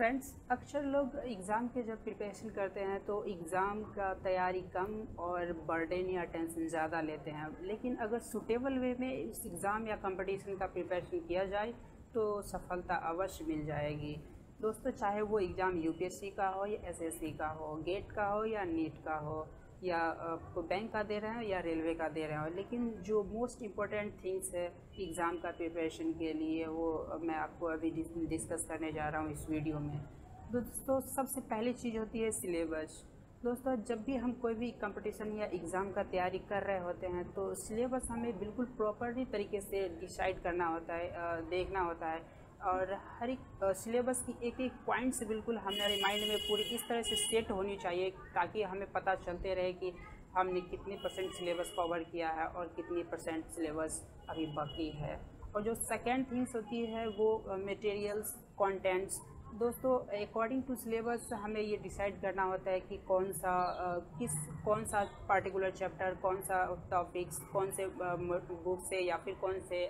Friends, अक्सर लोग exam के जब प्रिपरेशन करते हैं तो एग्ज़ाम का तैयारी कम और बर्डन या टेंशन ज़्यादा लेते हैं। लेकिन अगर सूटेबल वे में इस एग्ज़ाम या कंपटीशन का प्रिपरेशन किया जाए तो सफलता अवश्य मिल जाएगी। दोस्तों, चाहे वो एग्ज़ाम यूपीएससी का हो या एसएससी का हो, गेट का हो या नीट का हो, या आपको बैंक का दे रहे हो या रेलवे का दे रहे हो, लेकिन जो मोस्ट इम्पोर्टेंट थिंग्स है एग्ज़ाम का प्रिपरेशन के लिए वो मैं आपको अभी डिस्कस करने जा रहा हूँ इस वीडियो में। दोस्तों, सबसे पहली चीज़ होती है सिलेबस। दोस्तों, जब भी हम कोई भी कंपटीशन या एग्ज़ाम का तैयारी कर रहे होते हैं तो सिलेबस हमें बिल्कुल प्रॉपरली तरीके से डिसाइड करना होता है, देखना होता है। और हर एक सिलेबस की एक एक पॉइंट्स बिल्कुल हमारे माइंड में पूरी इस तरह से सेट होनी चाहिए ताकि हमें पता चलते रहे कि हमने कितनी परसेंट सिलेबस कवर किया है और कितनी परसेंट सिलेबस अभी बाकी है। और जो सेकेंड थिंग्स होती है वो मटेरियल्स, कंटेंट्स। दोस्तों, अकॉर्डिंग टू सिलेबस हमें ये डिसाइड करना होता है कि कौन सा पार्टिकुलर चैप्टर, कौन सा टॉपिक्स, कौन से बुक से या फिर कौन से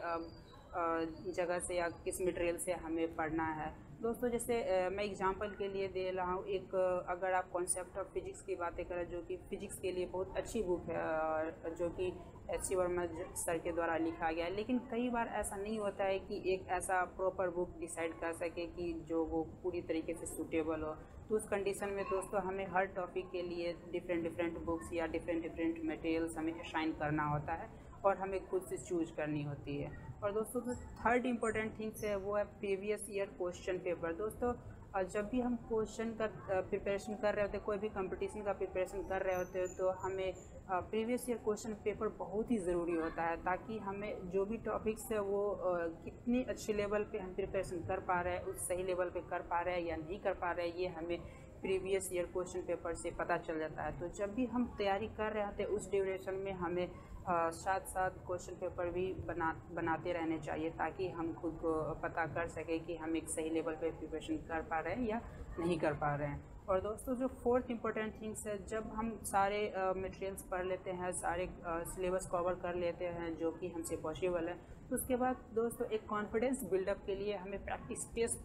जगह से या किस मटेरियल से हमें पढ़ना है। दोस्तों, जैसे मैं एग्जांपल के लिए दे रहा हूँ एक, अगर आप कॉन्सेप्ट ऑफ फिजिक्स की बातें करें जो कि फ़िज़िक्स के लिए बहुत अच्छी बुक है, जो कि एच वर्मा सर के द्वारा लिखा गया है। लेकिन कई बार ऐसा नहीं होता है कि एक ऐसा प्रॉपर बुक डिसाइड कर सके कि जो वो पूरी तरीके से सूटेबल हो। तो उस कंडीशन में दोस्तों हमें हर टॉपिक के लिए डिफरेंट बुक्स या डिफरेंट मटेरियल्स हमें असाइन करना होता है और हमें खुद से चूज करनी होती है। और दोस्तों, जो थर्ड इम्पोर्टेंट थिंग्स है वो है प्रीवियस ईयर क्वेश्चन पेपर। दोस्तों, जब भी हम क्वेश्चन का प्रिपरेशन कर रहे होते हैं, कोई भी कंपटीशन का प्रिपरेशन कर रहे होते हैं, तो हमें प्रीवियस ईयर क्वेश्चन पेपर बहुत ही ज़रूरी होता है ताकि हमें जो भी टॉपिक्स है वो कितनी अच्छे लेवल पे हम प्रिपरेशन कर पा रहे हैं, उस सही लेवल पे कर पा रहे हैं या नहीं कर पा रहे हैं, ये हमें प्रीवियस ईयर क्वेश्चन पेपर से पता चल जाता है। तो जब भी हम तैयारी कर रहे होते हैं उस ड्यूरेशन में हमें साथ साथ क्वेश्चन पेपर भी बनाते रहने चाहिए ताकि हम खुद को पता कर सकें कि हम एक सही लेवल पे प्रिपरेशन कर पा रहे हैं या नहीं कर पा रहे हैं। और दोस्तों, जो फोर्थ इम्पोर्टेंट थिंग्स है, जब हम सारे मटेरियल्स पढ़ लेते हैं, सारे सिलेबस कवर कर लेते हैं जो कि हमसे पॉसिबल है, तो उसके बाद दोस्तों एक कॉन्फिडेंस बिल्डअप के लिए हमें प्रैक्टिस टेस्ट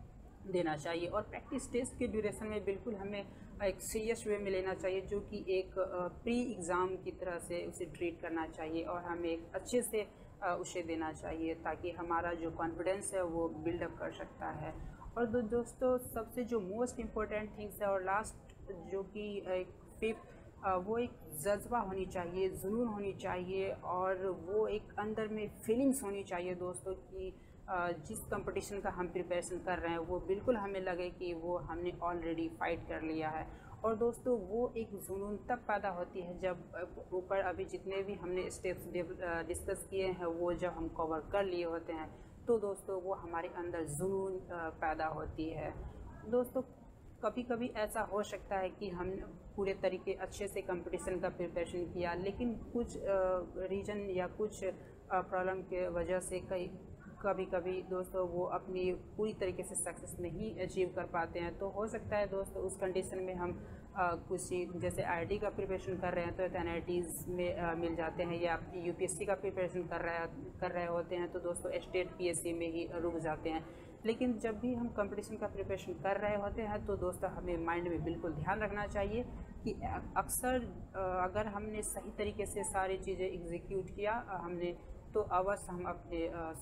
देना चाहिए। और प्रैक्टिस टेस्ट के ड्यूरेशन में बिल्कुल हमें एक सीरियस वे में लेना चाहिए, जो कि एक प्री एग्ज़ाम की तरह से उसे ट्रीट करना चाहिए और हमें एक अच्छे से उसे देना चाहिए ताकि हमारा जो कॉन्फिडेंस है वो बिल्डअप कर सकता है। और दोस्तों, सबसे जो मोस्ट इम्पोर्टेंट थिंग्स है और लास्ट जो कि एक फिफ्थ, वो एक जज्बा होनी चाहिए, जुनून होनी चाहिए और वो एक अंदर में फीलिंग्स होनी चाहिए दोस्तों कि जिस कंपटीशन का हम प्रिपरेशन कर रहे हैं वो बिल्कुल हमें लगे कि वो हमने ऑलरेडी फाइट कर लिया है। और दोस्तों, वो एक जुनून तब पैदा होती है जब ऊपर अभी जितने भी हमने स्टेप्स डिस्कस किए हैं वो जब हम कवर कर लिए होते हैं तो दोस्तों वो हमारे अंदर जुनून पैदा होती है। दोस्तों, कभी कभी ऐसा हो सकता है कि हमने पूरे तरीके अच्छे से कंपटीशन का प्रिपरेशन किया, लेकिन कुछ रीज़न या कुछ प्रॉब्लम के वजह से कभी कभी दोस्तों वो अपनी पूरी तरीके से सक्सेस नहीं अचीव कर पाते हैं। तो हो सकता है दोस्तों उस कंडीशन में हम कुछ जैसे आईआईटी का प्रिपरेशन कर रहे हैं तो एनआईटीज़ में मिल जाते हैं, या यूपीएससी का प्रिपरेशन कर रहे होते हैं तो दोस्तों स्टेट पीएससी में ही रुक जाते हैं। लेकिन जब भी हम कंपटीशन का प्रिपरेशन कर रहे होते हैं तो दोस्तों हमें माइंड में बिल्कुल ध्यान रखना चाहिए कि अक्सर अगर हमने सही तरीके से सारी चीज़ें एग्जीक्यूट किया हमने तो अवश्य हम अपने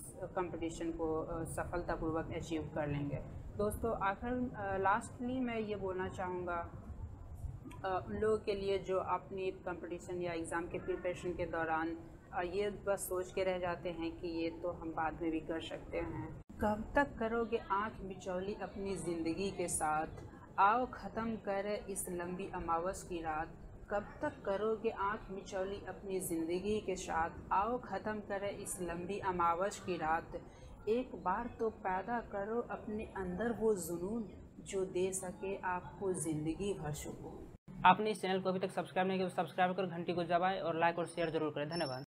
कंपटीशन को सफलतापूर्वक अचीव कर लेंगे। दोस्तों, आखिर लास्टली मैं ये बोलना चाहूँगा उन लोगों के लिए जो अपनी कंपटीशन या एग्ज़ाम के प्रिपरेशन के दौरान ये बस सोच के रह जाते हैं कि ये तो हम बाद में भी कर सकते हैं। कब तक करोगे आँख मिचौली अपनी ज़िंदगी के साथ, आओ ख़त्म करे इस लंबी अमावस की रात। कब तक करोगे आँख मिचौली अपनी ज़िंदगी के साथ, आओ ख़त्म करे इस लंबी अमावस की रात। एक बार तो पैदा करो अपने अंदर वो जुनून जो दे सके आपको ज़िंदगी भर सुकून। आपने इस चैनल को अभी तक सब्सक्राइब नहीं किया तो सब्सक्राइब कर घंटी को दबाएं और लाइक और शेयर जरूर करें। धन्यवाद।